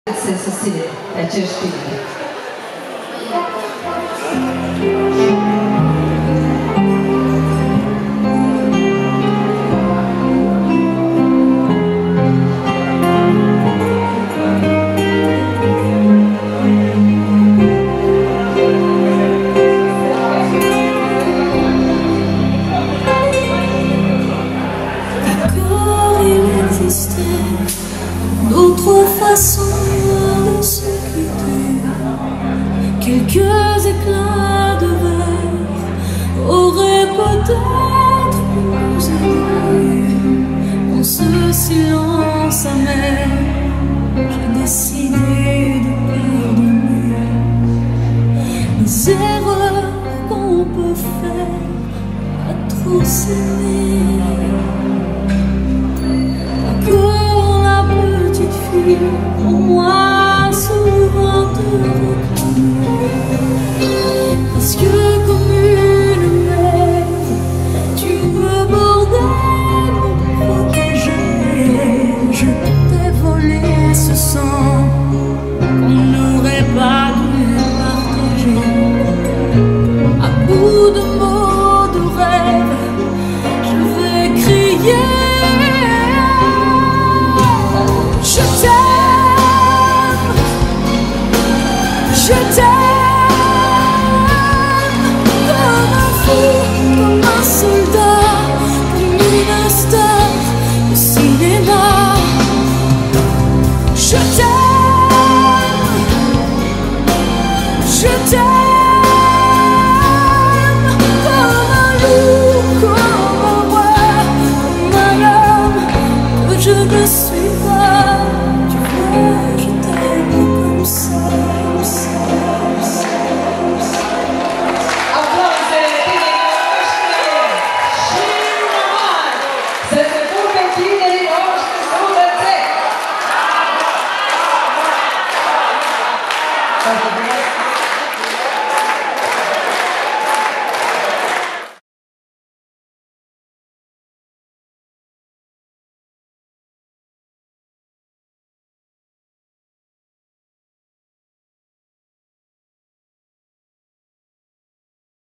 Senso stile, c'è stile. D'autres façons de se quitter, quelques éclats de verre auraient peut-être pu nous aider. Dans ce silence amer, j'ai décidé de pardonner les erreurs qu'on peut faire à trop s'aimer. Pour moi, souvent te réclamer, parce que comme une mer, tu me bordais pour protéger. Je t'ai volé ce sang qu'on n'aurait pas dû partager. À bout de mots, de rêves, je vais crier. Je t'aime comme un fou, comme un soldat, comme une star de cinéma. Je t'aime comme un loup, comme un roi, comme un homme que je ne suis pas. Tu vois, je t'aime comme ça. Thank you.